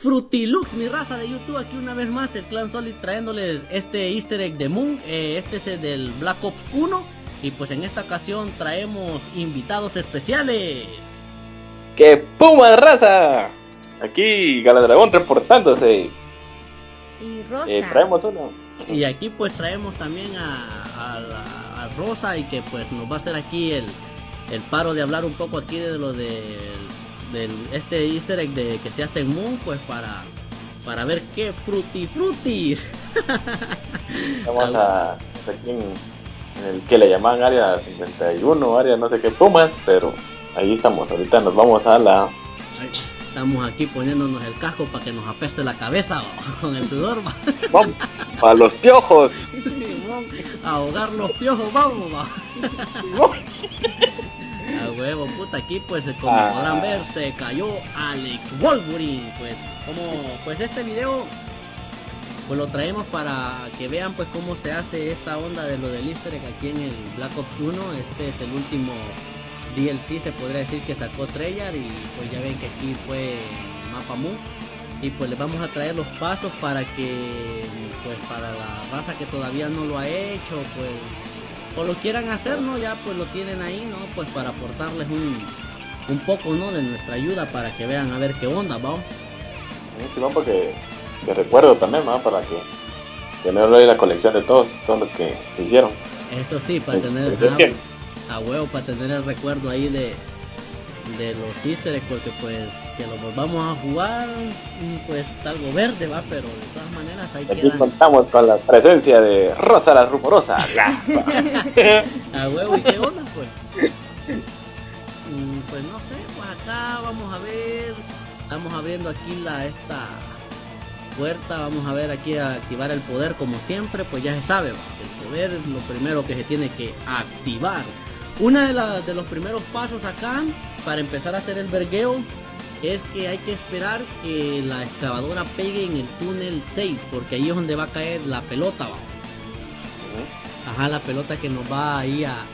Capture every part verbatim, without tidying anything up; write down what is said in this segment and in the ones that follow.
Frutilux, mi raza de YouTube, aquí una vez más el Clan Solid trayéndoles este easter egg de Moon. eh, Este es el del Black Ops uno. Y pues en esta ocasión traemos invitados especiales. ¡Qué puma, raza! Aquí Galadragón reportándose. Y Rosa. Eh, traemos uno. Y aquí pues traemos también a, a, la- a Rosa, y que pues nos va a hacer aquí el, el paro de hablar un poco aquí de lo de del este easter egg de que se hace en Moon, pues para para ver qué fruti frutis. Estamos a, aquí en, en el que le llaman área cincuenta y uno, área no sé qué pumas, pero ahí estamos. Ahorita nos vamos a la... Ay, estamos aquí poniéndonos el casco para que nos apeste la cabeza ¿va? Con el sudor ¿va? ¡Vamos! ¡A los piojos! Sí, vamos a ahogar los piojos, vamos ¿va? A huevo, puta, aquí pues como Ah. podrán ver se cayó Alex Wolverine. Pues como pues este video pues lo traemos para que vean pues cómo se hace esta onda de lo del easter egg aquí en el Black Ops uno. Este es el último D L C, se podría decir, que sacó Treyarch, y pues ya ven que aquí fue mapa Moon. Y pues les vamos a traer los pasos para que pues para la raza que todavía no lo ha hecho, pues o lo quieran hacer, ¿no? Ya pues lo tienen ahí, ¿no? Pues para aportarles un, un poco, ¿no? De nuestra ayuda para que vean a ver qué onda, ¿va? Sí, vamos, porque te recuerdo también, ¿no? Para que tenerlo ahí la colección de todos, todos los que se hicieron. Eso sí, para Pues, tener pues, es que- a, a huevo, para tener el recuerdo ahí de, de los easter eggs, porque pues que lo volvamos a jugar, mm, pues algo verde, ¿va? Pero de todas maneras ahí Aquí quedan. contamos con la presencia de Rosa la Rumorosa. A huevo, ¿y qué onda, pues? Mm, Pues no sé, pues acá vamos a ver, estamos abriendo aquí la esta puerta, vamos a ver aquí a activar el poder como siempre, pues ya se sabe, ¿va? El poder es lo primero que se tiene que activar. Una de, la- de los primeros pasos acá para empezar a hacer el vergueo es que hay que esperar que la excavadora pegue en el túnel seis, porque ahí es donde va a caer la pelota, ¿va? Ajá, la pelota que nos va ahí a,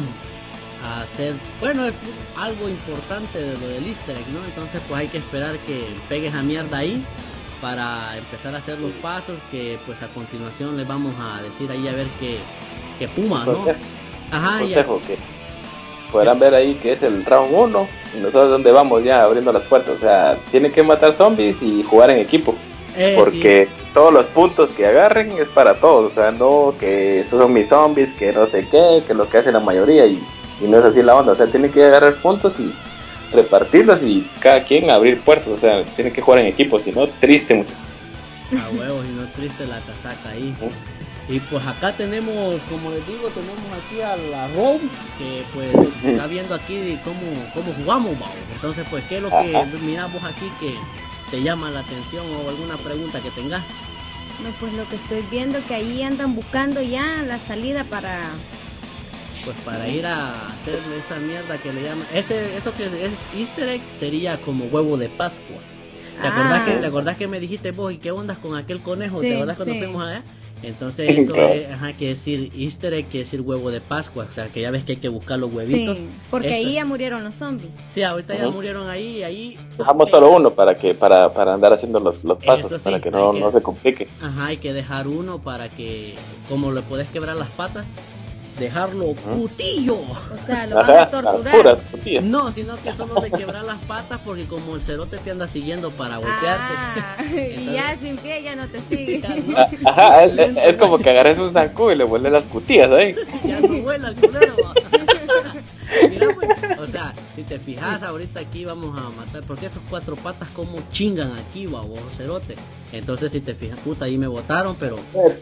a hacer, bueno, es algo importante de lo del easter egg, ¿no? Entonces pues hay que esperar que pegue esa mierda ahí para empezar a hacer los pasos, que pues a continuación les vamos a decir ahí a ver qué, qué puma, ¿no? Consejo, Ajá, ya. consejo que podrán ver ahí que es el round uno y nosotros donde vamos ya abriendo las puertas. O sea, tienen que matar zombies y jugar en equipo. Eh, Porque todos los puntos que agarren es para todos. O sea, no que esos son mis zombies, que no sé qué, que es lo que hace la mayoría, y, y no es así la onda. O sea, tienen que agarrar puntos y repartirlos y cada quien abrir puertas. O sea, tienen que jugar en equipo, si no, triste mucho. sí, a huevos, y no triste la casaca ahí. Y pues acá tenemos, como les digo, tenemos aquí a la Rose, que pues está viendo aquí cómo, cómo jugamos, ¿va? Entonces pues qué es lo que Ajá. miramos aquí que te llama la atención, o alguna pregunta que tengas. No, pues lo que estoy viendo que ahí andan buscando ya la salida para... Pues para ir a hacer esa mierda que le llaman, ese, eso que es easter egg sería como huevo de Pascua. ¿Te acordás, Ah. que, ¿Te acordás que me dijiste vos, y qué ondas con aquel conejo? Sí, ¿Te acordás cuando sí. fuimos allá? Entonces eso Claro. es, ajá, que decir easter egg, quiere decir huevo de Pascua. O sea, que ya ves que hay que buscar los huevitos. Sí, porque Esto- ahí ya murieron los zombies. Sí, ahorita ya Ujú. murieron ahí, ahí. Dejamos solo uno para que para, para andar haciendo los, los pasos, Eso sí, para que no, hay que- no se complique. Ajá, hay que dejar uno para que, como le podés quebrar las patas, dejarlo putillo. O sea, lo van Ajá, a a torturar. puras putillas. No, sino que solo de quebrar las patas, porque como el cerote te anda siguiendo para golpearte. Ah, y ya sin pie ya no te sigue. Ya no, Ah, Ajá, es, es- es como que agarres un zancudo y le vuelves las putillas ahí. ya no vuela el culero. va. Mira, pues, o sea, si te fijas, ahorita aquí vamos a matar, porque estos cuatro patas como chingan aquí, va, vos, cerote. Entonces, si te fijas, puta, ahí me botaron, pero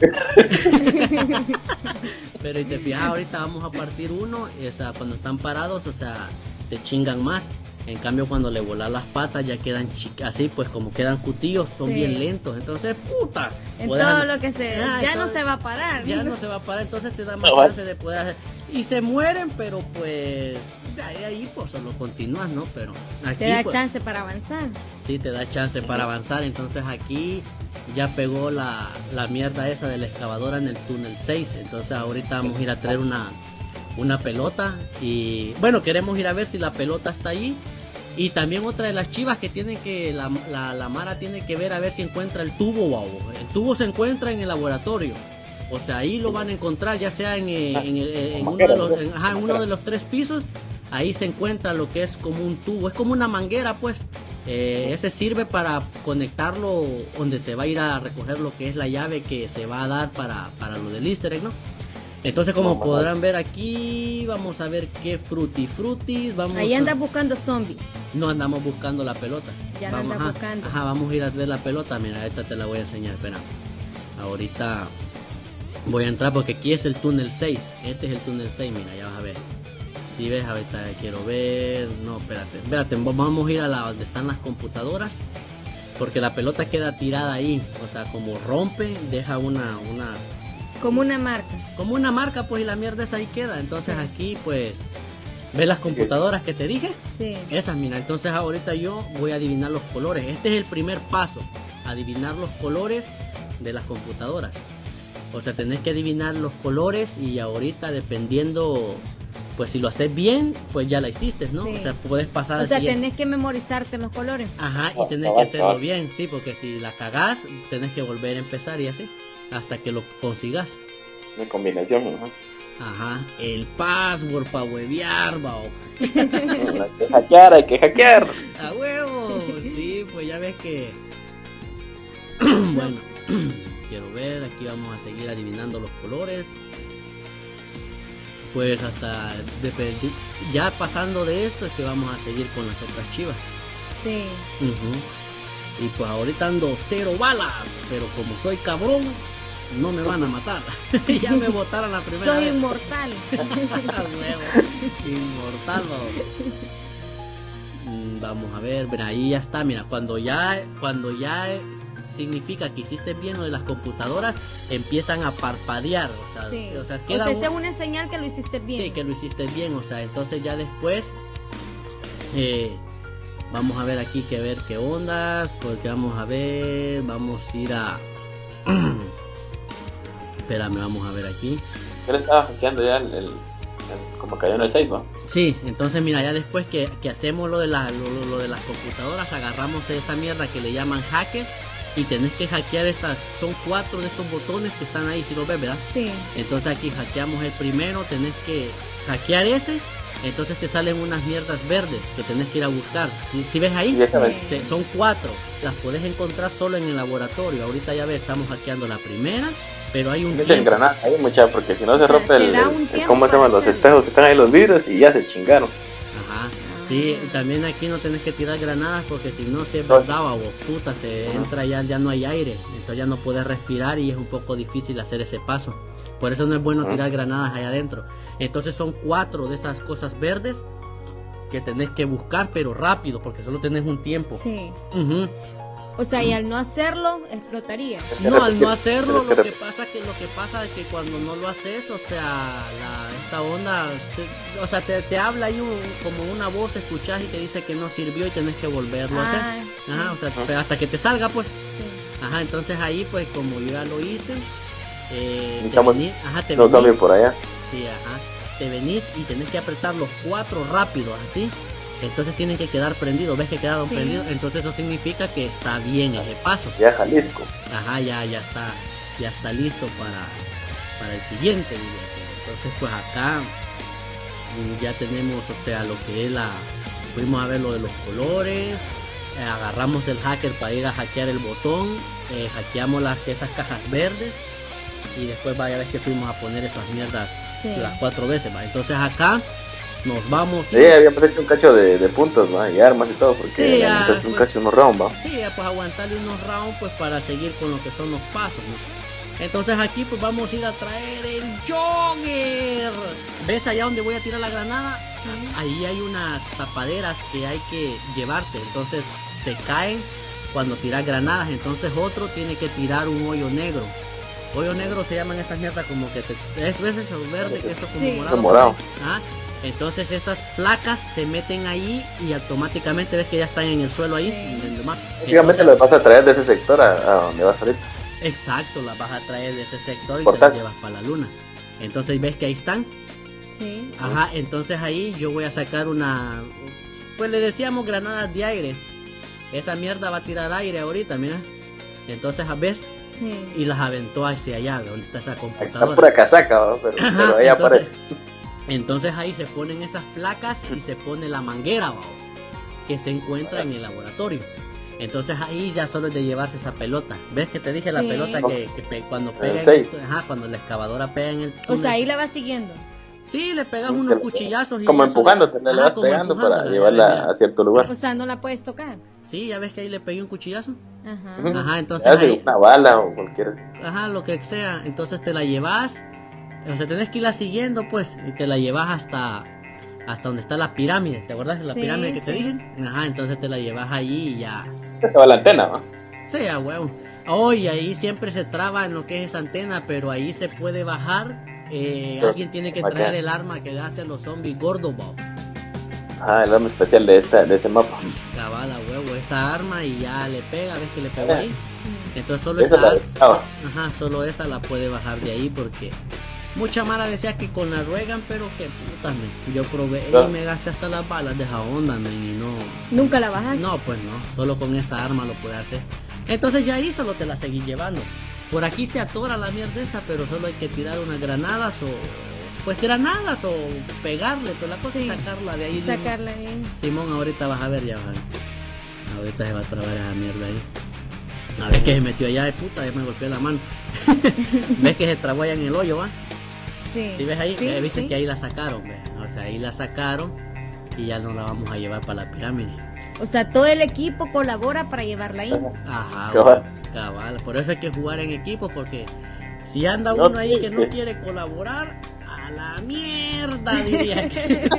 pero si te fijas, ahorita vamos a partir uno, y, o sea, cuando están parados, o sea, te chingan más. En cambio, cuando le volas las patas, ya quedan chi- así, pues como quedan cutillos, son Sí. bien lentos. Entonces, puta, En puedes todo andar- lo que se... Ah, ya no entonces- se va a parar. ya no se va a parar, entonces te da más No, va. chance de poder hacer. Y se mueren, pero pues de ahí, ahí pues solo continúas, ¿no? Pero aquí Te da pues, chance para avanzar. sí te da chance para avanzar. Entonces aquí ya pegó la, la mierda esa de la excavadora en el túnel seis. Entonces ahorita vamos a ir a traer una, una pelota. Y bueno, queremos ir a ver si la pelota está ahí. Y también otra de las chivas que tienen que, la, la, la Mara tiene que ver a ver si encuentra el tubo, wow. El tubo se encuentra en el laboratorio. O sea, ahí lo van a encontrar, ya sea en, en, en, en, uno, de los, en, ajá, en uno de los tres pisos. Ahí se encuentra lo que es como un tubo, es como una manguera, pues. Eh, ese sirve para conectarlo donde se va a ir a recoger lo que es la llave que se va a dar para, para lo del easter egg, ¿no? Entonces, como no, podrán ver aquí, vamos a ver qué fruti frutis. Vamos Ahí a... andas buscando zombies. No andamos buscando la pelota. Ya vamos, no andas ajá, buscando. Ajá, vamos a ir a ver la pelota. Mira, esta te la voy a enseñar. Espera. Ahorita voy a entrar porque aquí es el túnel seis. Este es el túnel seis. Mira, ya vas a ver. Si ves, ahorita quiero ver. No, espérate. Espérate, vamos a ir a la donde están las computadoras. Porque la pelota queda tirada ahí. O sea, como rompe, deja una. una Como una marca. Como una marca, pues, y la mierda esa ahí queda. Entonces sí. Aquí, pues, ¿ves las computadoras que te dije? Sí. Esas, mira. Entonces ahorita yo voy a adivinar los colores. Este es el primer paso. Adivinar los colores de las computadoras. O sea, tenés que adivinar los colores y ahorita dependiendo... Pues si lo haces bien, pues ya la hiciste, ¿no? Sí. O sea, puedes pasar. O sea, siguiente. Tenés que memorizarte los colores. Ajá, y tenés que hacerlo bien, sí, porque si la cagás, tenés que volver a empezar y así, hasta que lo consigas. Una combinación, ¿no? Ajá, el password para huevear, bao. Hay que hackear, hay que hackear. A huevo, sí, pues ya ves que. Bueno, quiero ver, aquí vamos a seguir adivinando los colores. Pues hasta ya pasando de esto es que vamos a seguir con las otras chivas. Sí. Uh-huh. Y pues ahorita ando cero balas, pero como soy cabrón, no me van a matar. Ya me botaron la primera soy vez. Inmortal. Inmortal, vamos. Vamos a ver, mira, ahí ya está, mira, cuando ya, cuando ya significa que hiciste bien lo de las computadoras, empiezan a parpadear, o sea, sí. o sea, queda o sea, un... esa es una señal que lo hiciste bien. Sí, que lo hiciste bien, o sea, entonces ya después eh, vamos a ver aquí que ver qué ondas, porque vamos a ver, vamos a ir a espérame, vamos a ver aquí. Yo le estaba hackeando ya el, el, el como cayó en el seis, ¿no? Sí, entonces mira, ya después que, que hacemos lo de, la, lo, lo de las computadoras, agarramos esa mierda que le llaman hacker. Y tenés que hackear estas, son cuatro de estos botones que están ahí, si lo ves, ¿verdad? Sí. Entonces aquí hackeamos el primero, tenés que hackear ese, entonces te salen unas mierdas verdes que tenés que ir a buscar. Si, si ves ahí, sí. Son cuatro, las podés encontrar solo en el laboratorio. Ahorita ya ves, estamos hackeando la primera, pero hay un tiempo. Granada ahí, mucha, porque si no se, se rompe el, el, el ¿cómo se llaman los espejos que están ahí los vidrios y ya se chingaron. Ajá. Sí, también aquí no tenés que tirar granadas porque si no se daba vos puta, se entra ya, ya no hay aire, entonces ya no puedes respirar y es un poco difícil hacer ese paso. Por eso no es bueno tirar granadas allá adentro. Entonces son cuatro de esas cosas verdes que tenés que buscar, pero rápido, porque solo tenés un tiempo. Sí. Uh-huh. O sea, y al no hacerlo, explotaría. No, al no hacerlo, lo que pasa que lo que pasa es que cuando no lo haces, o sea, la, esta onda, te, o sea, te, te habla ahí un, como una voz, escuchás y te dice que no sirvió y tenés que volverlo ah, a hacer. Sí. Ajá, o sea, pero hasta que te salga, pues. Sí. Ajá, entonces ahí, pues, como yo ya lo hice, eh, te venís, ajá, te no venís, por allá. Sí, ajá, te venís y tenés que apretar los cuatro rápido, así. Entonces tienen que quedar prendidos, ves que quedaron sí. prendidos, entonces eso significa que está bien ese paso. Ya Jalisco. Ajá, ya, ya está, ya está listo para, para el siguiente video. Entonces pues acá ya tenemos, o sea, lo que es la, fuimos a ver lo de los colores, eh, agarramos el hacker para ir a hackear el botón, eh, hackeamos las, esas cajas verdes y después vaya a ver que fuimos a poner esas mierdas sí. las cuatro veces, ¿va? Entonces acá nos vamos. Sí, habíamos hecho un cacho de, de puntos, ¿no? Y armas y todo, porque sí, ya, pues, un cacho, unos rounds, ¿va? Sí, ya, pues aguantarle unos rounds pues para seguir con lo que son los pasos, ¿no? Entonces aquí pues vamos a ir a traer el Jogger. ¿Ves allá donde voy a tirar la granada? Sí. Ahí hay unas tapaderas que hay que llevarse, entonces se caen cuando tiras granadas, entonces otro tiene que tirar un hoyo negro. Hoyo negro se llaman esas mierdas como que te... ¿Ves eso verde? Que eso como sí. morado. morado. ¿Ah? Entonces esas placas se meten ahí y automáticamente ves que ya están en el suelo ahí. Sí. Básicamente las vas a traer de ese sector a, a donde vas a salir. Exacto, las vas a traer de ese sector y Por te las llevas para la luna. Entonces ves que ahí están. Sí. Ajá, entonces ahí yo voy a sacar una, pues le decíamos granadas de aire. Esa mierda va a tirar aire ahorita, mira. Entonces, ¿ves? Sí. Y las aventó hacia allá, donde está esa Está computadora. pura casaca, ¿no? pero, Ajá, pero ahí entonces, aparece. Entonces ahí se ponen esas placas y se pone la manguera, ¿va? Que se encuentra en el laboratorio. Entonces ahí ya solo es de llevarse esa pelota. ¿Ves que te dije la Sí. pelota que, que pe- cuando pega en Sí. el, ajá, cuando la excavadora pega en el O túnel? sea, ahí la vas siguiendo. Sí, le pegas Sí, unos que- cuchillazos y Como eso le- empujándote, le ajá, vas como pegando para empujándola, ya llevarla ves, mira. a cierto lugar. O sea, no la puedes tocar. Sí, ya ves que ahí le pegué un cuchillazo. Ajá. Ujú. Ajá, entonces Hace ahí, una bala o cualquier. ajá, lo que sea, entonces te la llevas, o sea, tenés que irla siguiendo, pues, y te la llevas hasta hasta donde está la pirámide, ¿te acuerdas de la Sí, pirámide que te sí. dije? Ajá, entonces te la llevas allí y ya. Estaba la antena, ¿no? Sí, a huevo. Oh, y ahí siempre se traba en lo que es esa antena, pero ahí se puede bajar. Eh, Pero, alguien tiene que bacán. traer el arma que hace a los zombies gordos, Bob. Ah, el arma especial de esta, de este mapa. Cabal, a huevo, esa arma y ya le pega, ves que le pegó ahí. Sí. Entonces solo Esa esa, la dejaba. ajá, solo esa la puede bajar de ahí porque mucha mara decía que con la ruegan, pero que puta, men. Yo probé Claro. y me gasté hasta las balas de esa onda, men, y no, Nunca la bajas. no, pues no, solo con esa arma lo puede hacer. Entonces ya ahí solo te la seguís llevando. Por aquí se atora la mierda esa, pero solo hay que tirar unas granadas o, pues granadas o pegarle, pero la cosa Sí. es sacarla de ahí. mismo. Sacarla bien. Simón, ahorita vas a ver, ya vas a ver. Ahorita se va a trabar esa mierda ahí. A ver que se metió allá de puta, ya me golpeó la mano. ¿Ves que se trabó allá en el hoyo, va? Sí. ¿Sí ves ahí? Sí, Eh, Viste sí. que ahí la sacaron, ¿ves? O sea, ahí la sacaron y ya no la vamos a llevar para la pirámide. O sea, todo el equipo colabora para llevarla ahí. Ajá, Cabal. bueno, cabal. Por eso hay que jugar en equipo, porque si anda No, uno ahí que no sí. quiere colaborar, a la mierda, diría que.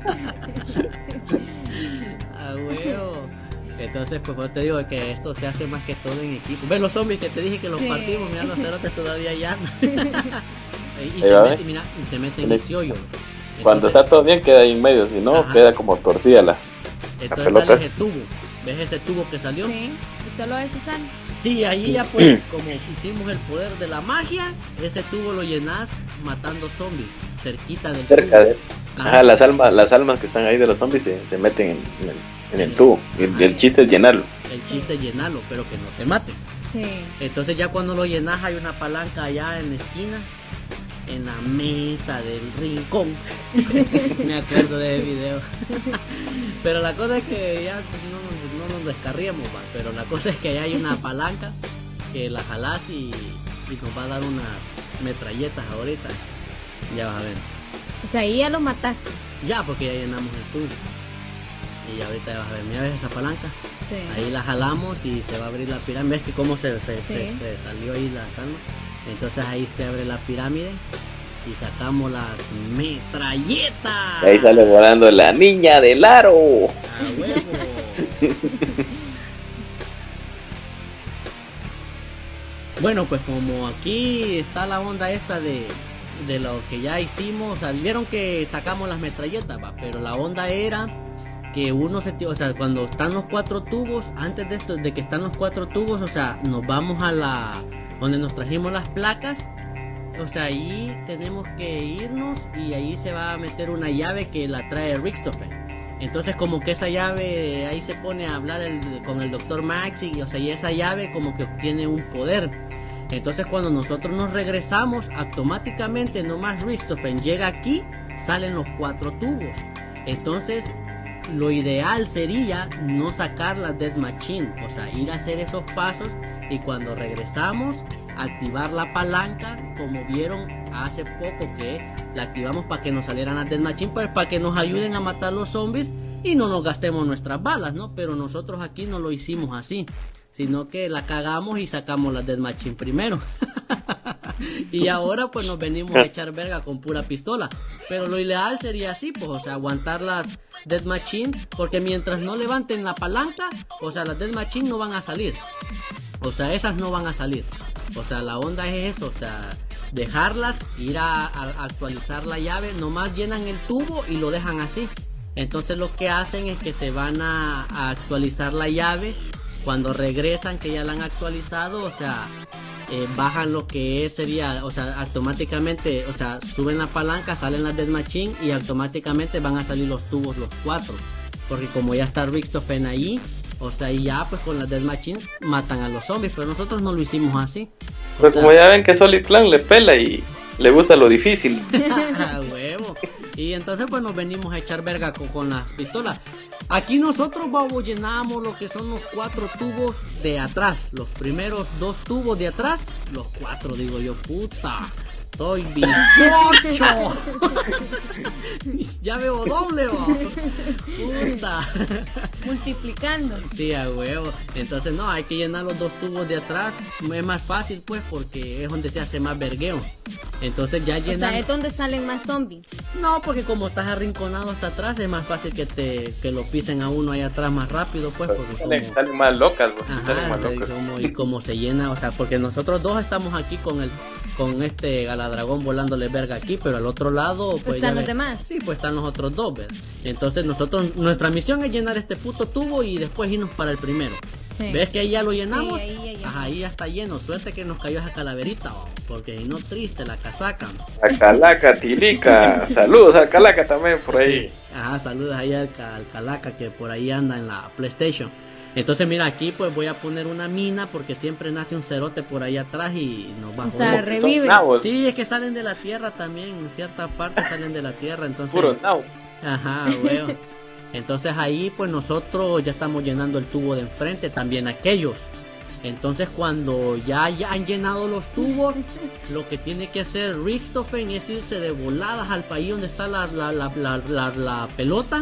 A huevo. Entonces, pues yo te digo que esto se hace más que todo en equipo. ¿Ves los zombies que te dije que los Sí. partimos? Mira, los cerotes todavía ya andan. y, Ahí se va, mete, ¿eh? mira, y se meten en ese hoyo. Cuando Entonces- está todo bien queda ahí en medio, si no Ajá. queda como torcida la. Entonces pelota. sale ese tubo. ¿Ves ese tubo que salió? Sí. Y solo eso sale. Sí, ahí ya pues, como hicimos el poder de la magia, ese tubo lo llenas matando zombies, cerquita del Cerca tubo. de. Ajá, Ajá, las almas, las almas que están ahí de los zombies se, se meten en, en el, en el tubo. Y el, y el chiste es llenarlo. El chiste es llenarlo, pero que no te mate. Sí. Entonces ya cuando lo llenas hay una palanca allá en la esquina, en la mesa del rincón. Me acuerdo del video. Pero la cosa es que ya pues, no, nos- no nos descarríamos, va. Pero la cosa es que allá hay una palanca que la jalás y, y nos va a dar unas metralletas ahorita. Ya vas a ver. O sea, ahí ya lo mataste. Ya, porque ya llenamos el tubo. Y ahorita ya vas a ver, mira, ves esa palanca. Sí. Ahí la jalamos y se va a abrir la pirámide. ¿Ves que cómo se, se, se- Sí. se salió ahí la almas? Entonces ahí se abre la pirámide y sacamos las metralletas. Y ahí sale volando la niña del aro. ¡A huevo! Bueno, pues como aquí está la onda esta de, de lo que ya hicimos, o sea, vieron que sacamos las metralletas, va, pero la onda era que uno se, o sea, cuando están los cuatro tubos, antes de esto, de que están los cuatro tubos, o sea, nos vamos a la, donde nos trajimos las placas, o sea, ahí tenemos que irnos y ahí se va a meter una llave que la trae Richthofen. Entonces como que esa llave, ahí se pone a hablar el- con el doctor Max y, o sea, y esa llave como que obtiene un poder. Entonces cuando nosotros nos regresamos, automáticamente nomás Richthofen llega aquí, salen los cuatro tubos. Entonces lo ideal sería no sacar la Death Machine, o sea, ir a hacer esos pasos y cuando regresamos activar la palanca, como vieron hace poco que la activamos para que nos salieran las Death Machine, pues para que nos ayuden a matar los zombies y no nos gastemos nuestras balas, ¿no? Pero nosotros aquí no lo hicimos así, sino que la cagamos y sacamos las Death Machine primero. Y ahora pues nos venimos a echar verga con pura pistola. Pero lo ideal sería así, pues, o sea, aguantar las Death Machine, porque mientras no levanten la palanca, o sea, las Death Machine no van a salir. O sea, esas no van a salir. O sea, la onda es eso, o sea, dejarlas, ir a, a actualizar la llave, nomás llenan el tubo y lo dejan así. Entonces lo que hacen es que se van a, a actualizar la llave. Cuando regresan que ya la han actualizado, o sea, eh, bajan lo que es, sería, o sea, automáticamente, o sea, suben la palanca, salen las Death Machine y automáticamente van a salir los tubos los cuatro. Porque como ya está Richtofen ahí, o sea, y ya pues con las Death Machines matan a los zombies, pero nosotros no lo hicimos así. O Pues sea, como ya ven que Solid Clan le pela y le gusta lo difícil. a huevo. Y entonces pues nos venimos a echar verga con, con las pistolas. Aquí nosotros, babo, llenamos lo que son los cuatro tubos de atrás. Los primeros dos tubos de atrás, los cuatro, digo yo, puta. Soy bizcocho. Ya veo doble, babo. Puta. Multiplicando. Sí, a huevo. Entonces no, hay que llenar los dos tubos de atrás. Es más fácil pues porque es donde se hace más vergueo. Entonces ya O llenan. sea, es donde salen más zombies. No, porque como estás arrinconado hasta atrás es más fácil que te que lo pisen a uno ahí atrás más rápido pues porque Salen, como... salen más locas, güey. Salen Ajá, más y locas. como, y como se llena, o sea, porque nosotros dos estamos aquí con el con este Galadragón volándole verga aquí, pero al otro lado pues, Pues están ya los ves- demás. Sí, pues están los otros dos, ¿ves? Entonces nosotros, nuestra misión es llenar este puto tubo y después irnos para el primero. Sí. ¿Ves que ahí ya lo llenamos? Sí, ahí ya llenó. Ajá, ahí ya está lleno. Suerte que nos cayó esa calaverita, oh, porque si no triste la casaca. A Calaca, Tilica. Saludos a Calaca también por ahí. Sí. Ajá, saludos ahí al, ca- al Calaca que por ahí anda en la PlayStation. Entonces mira, aquí pues voy a poner una mina porque siempre nace un cerote por ahí atrás y nos va a O sea, joder. re- revive. Son nabos, Sí, es que salen de la tierra también, en cierta parte salen de la tierra, entonces... puro nabo. Ajá, weón. Entonces ahí pues nosotros ya estamos llenando el tubo de enfrente, también aquellos. Entonces cuando ya, ya han llenado los tubos, lo que tiene que hacer Richtofen es irse de voladas al país donde está la, la, la, la, la, la pelota.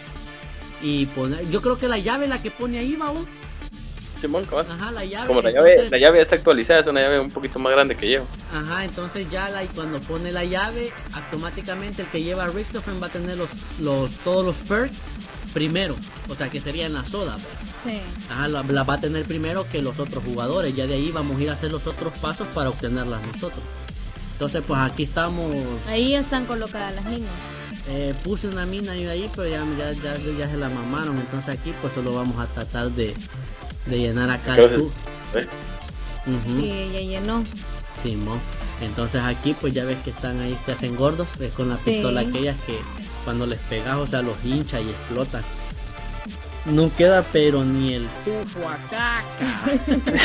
Y poner, yo creo que la llave la que pone ahí, va, vos. Simón, cabal. Ajá, la llave. Como la entonces- llave, la llave ya está actualizada, es una llave un poquito más grande que yo. Ajá, entonces ya la, y cuando pone la llave, automáticamente el que lleva a Richtofen va a tener los, los, todos los perks primero. O sea que sería en la soda, pues. Sí. Ajá, la, la va a tener primero que los otros jugadores. Ya de ahí vamos a ir a hacer los otros pasos para obtenerlas nosotros. Entonces pues aquí estamos. Ahí ya están colocadas las minas. Eh, puse una mina ahí, ahí pero ya, ya, ya, ya se la mamaron. Entonces aquí pues solo vamos a tratar de, de llenar acá el tubo. ¿Eh? Ujú. Sí, ya llenó. Simón. Entonces aquí pues ya ves que están ahí, se hacen gordos, es con la Sí. pistola aquellas que cuando les pegas, o sea, los hincha y explotan. No queda pero ni el tufo a caca.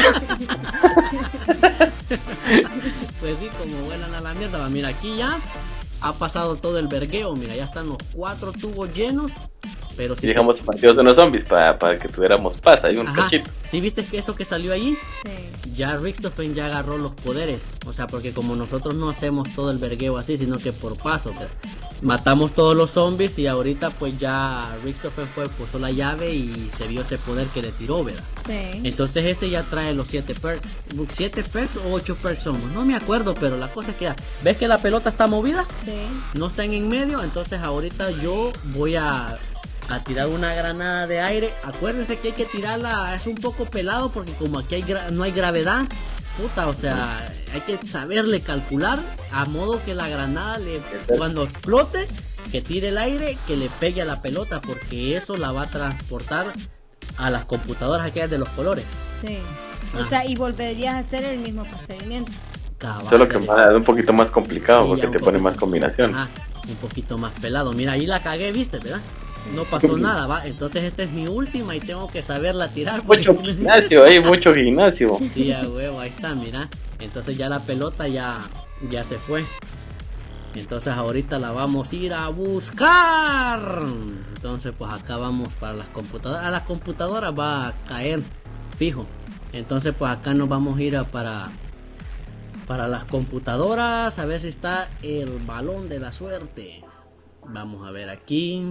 Pues sí, como vuelan a la mierda. Va, mira, aquí ya ha pasado todo el vergueo. Mira, ya están los cuatro tubos llenos. Pero Y si dejamos expandidos unos zombies para, para que tuviéramos paz, ahí un Ajá. cachito. ¿Sí viste que eso que salió allí? Sí. Ya Richtofen ya agarró los poderes. O sea, porque como nosotros no hacemos todo el vergueo así, sino que por paso, pues, matamos todos los zombies y ahorita pues ya Richtofen fue, puso la llave y se vio ese poder que le tiró, ¿verdad? Sí. Entonces este ya trae los siete perks. ¿siete perks o ocho perks somos? No me acuerdo, pero la cosa es que ya, ¿ves que la pelota está movida? Sí. No están en medio, entonces ahorita yo voy a, a tirar una granada de aire. Acuérdense que hay que tirarla, es un poco pelado porque como aquí hay gra- no hay gravedad, puta, o sea, hay que saberle calcular a modo que la granada le, cuando explote, que tire el aire, que le pegue a la pelota, porque eso la va a transportar a las computadoras aquellas de los colores. Sí. Ah. O sea, y volverías a hacer el mismo procedimiento. Cabal, Solo que ya más, es un poquito más complicado Sí, porque ya un te pone poquito. más combinación. Ajá, un poquito más pelado. Mira, ahí la cagué, viste, ¿verdad? No pasó nada, va. Entonces esta es mi última y tengo que saberla tirar. Mucho porque- gimnasio, ahí mucho gimnasio. Sí, a huevo, ahí está, mira. Entonces ya la pelota ya, ya se fue. Entonces ahorita la vamos a ir a buscar. Entonces pues acá vamos para las computadoras. A las computadoras va a caer fijo. Entonces pues acá nos vamos a ir a para para las computadoras a ver si está el balón de la suerte. Vamos a ver aquí.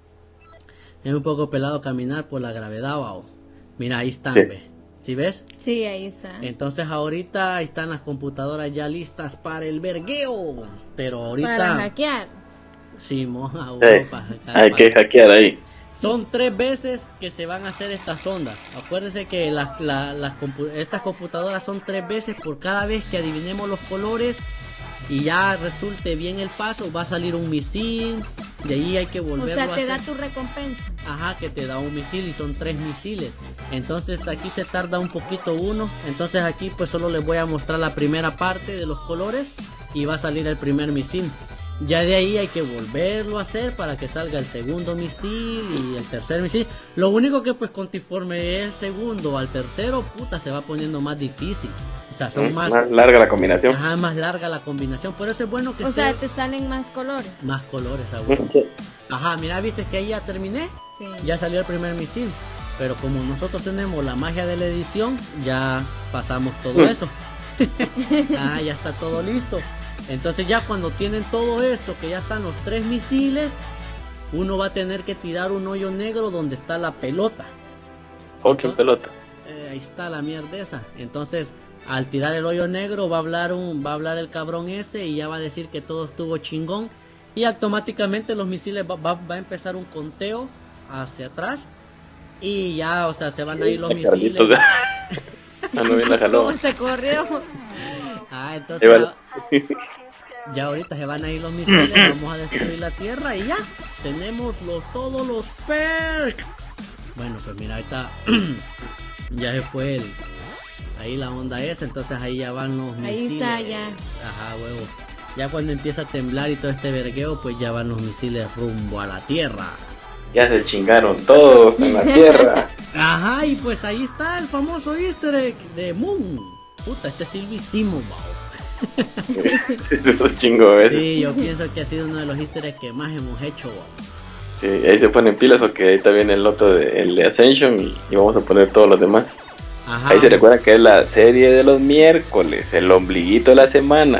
Es un poco pelado caminar por la gravedad, wow. Mira, ahí están, Sí. ve. ¿Sí ves? Sí, ahí está. Entonces ahorita están las computadoras ya listas para el vergueo. Pero ahorita Para hackear. sí, moja, Sí, para hackear, hay para- que hackear ahí. Son tres veces que se van a hacer estas ondas. Acuérdense que las, la- las compu- estas computadoras son tres veces por cada vez que adivinemos los colores y ya resulte bien el paso, va a salir un misil, de ahí hay que O volverlo sea, a te da hacer. tu recompensa. Ajá, que te da un misil y son tres misiles. Entonces aquí se tarda un poquito uno. Entonces aquí pues solo les voy a mostrar la primera parte de los colores y va a salir el primer misil. Ya de ahí hay que volverlo a hacer para que salga el segundo misil y el tercer misil. Lo único que pues conforme el segundo al tercero, puta, se va poniendo más difícil. O sea, son más, Más larga la combinación. ajá, más larga la combinación. Por eso es bueno que O esté sea, te salen más colores. más colores, abuelo. Sí. Ajá, mira, viste que ahí ya terminé. Sí. Ya salió el primer misil. Pero como nosotros tenemos la magia de la edición, ya pasamos todo eso. Ah, ya está todo listo. Entonces ya cuando tienen todo esto, que ya están los tres misiles, uno va a tener que tirar un hoyo negro donde está la pelota. Ok, pelota. Eh, ahí está la mierda esa. Entonces, al tirar el hoyo negro va a hablar un, va a hablar el cabrón ese y ya va a decir que todo estuvo chingón. Y automáticamente los misiles va, va, va a empezar un conteo hacia atrás. Y ya, o sea, se van a ir los Ay, Carlitos. misiles. Ah, no, bien la jaló. ¿Cómo se corrió? Ah, entonces Ahí va. ya, ya ahorita se van a ir los misiles, vamos a destruir la tierra y ya tenemos los todos los perks. Bueno, pues mira, ahorita ya se fue el, ahí la onda esa, entonces ahí ya van los misiles. Ahí está, ya. Ajá, huevo. Ya cuando empieza a temblar y todo este vergueo, pues ya van los misiles rumbo a la tierra. Ya se chingaron todos en la tierra. Ajá, y pues ahí está el famoso easter egg de Moon. Puta, este sí lo hicimos, wow. Eso es chingo, ¿ves? Sí, yo pienso que ha sido uno de los easter eggs que más hemos hecho, wow. Sí, ahí se ponen pilas porque ahí está bien el otro de, el de Ascension y, y vamos a poner todos los demás. Ajá. Ahí se recuerda que es la serie de los miércoles, el ombliguito de la semana.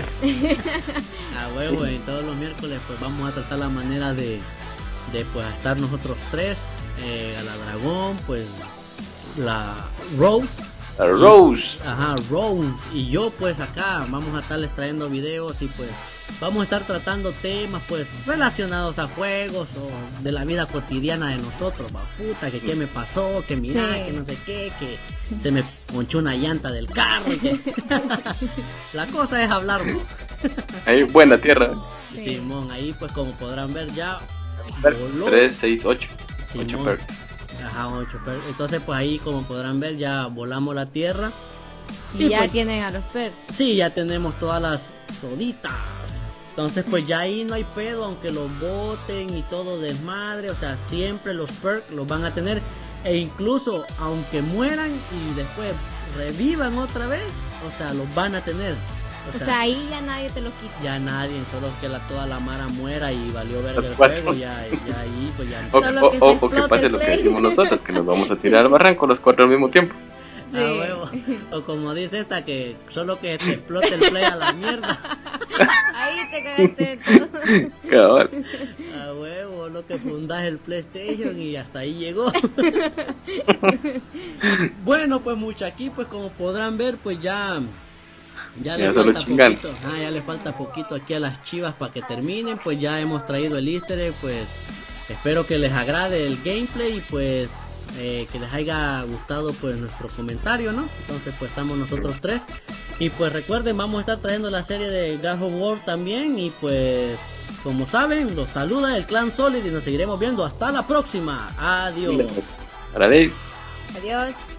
A huevo, y todos los miércoles pues vamos a tratar la manera de, de pues estar nosotros tres, eh, a la dragón, pues la Rose. La Rose. Ajá, Rose y yo pues acá vamos a estarles trayendo videos y pues vamos a estar tratando temas pues relacionados a juegos o de la vida cotidiana de nosotros, va puta, que qué me pasó, que mira, Sí. que no sé qué, que se me ponchó una llanta del carro, y que... La cosa es hablar, ¿no? Ahí, buena tierra. Sí. Simón, ahí pues como podrán ver ya voló. tres, seis, ocho. Simón. ocho perks. Ajá, ocho per- entonces pues ahí como podrán ver ya volamos la tierra. Y ya pues, tienen a los perros. sí, ya tenemos todas las soditas. Entonces pues ya ahí no hay pedo, aunque los boten y todo desmadre, o sea, siempre los perks los van a tener. E incluso aunque mueran y después revivan otra vez, o sea, los van a tener. O sea, ahí ya nadie te lo quita. ya nadie, solo que la, toda la mara muera y valió ver el Los cuatro. juego, ya, ya ahí pues ya. O, Solo o- que se o- o que explote pase el lo que play. decimos nosotros, que nos vamos a tirar al barranco los cuatro al mismo tiempo. Sí. A huevo. O como dice esta, que solo que te explote el play a la mierda. Ahí te cagaste de todo. Cabal. A huevo, lo que fundas el PlayStation y hasta ahí llegó. Bueno, pues mucha aquí, pues como podrán ver, pues ya ya le Ya solo falta chingan. poquito. Ah, ya le falta poquito aquí a las Chivas para que terminen. Pues ya hemos traído el easter egg, pues espero que les agrade el gameplay y pues eh, que les haya gustado pues nuestro comentario, ¿no? Entonces pues estamos nosotros tres. Y pues recuerden, vamos a estar trayendo la serie de God of War también. Y pues como saben, los saluda el Clan Solid y nos seguiremos viendo hasta la próxima. Adiós. Órale. Adiós.